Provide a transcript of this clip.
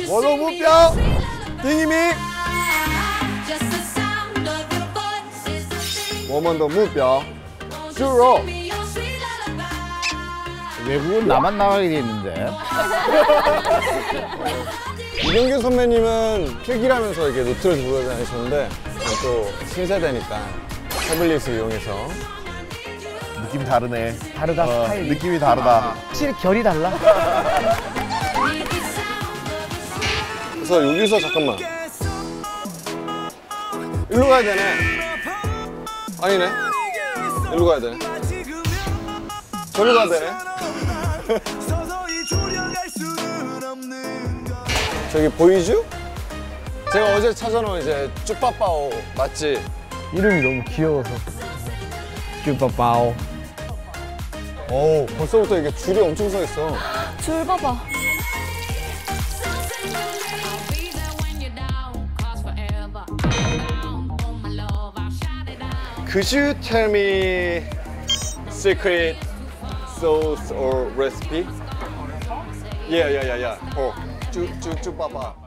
원호 무뼈 딩이미 워먼더 무뼈 쭈로. 외국은 나만 나가게 돼 있는데. 이경규 선배님은 필기라면서 이렇게 노트를 들고 다니셨는데 또 신세대니까 태블릿을 이용해서. 느낌이 다르네. 다르다, 스타일이. 느낌이 다르다. 확실히 결이 달라. 그래서 여기서 잠깐만 일로 가야 되네. 아니네, 일로 가야 되네. 저로 가야 되네. 저기 보이죠? 제가 어제 찾아놓은 이제 쭈빠빠오 맞지? 이름이 너무 귀여워서. 쭈빠빠오. 오, 벌써부터 이게 줄이 엄청 서 있어. 줄 봐봐. Could you tell me secret sauce or recipe? Yeah. Oh, 쭈빠빠.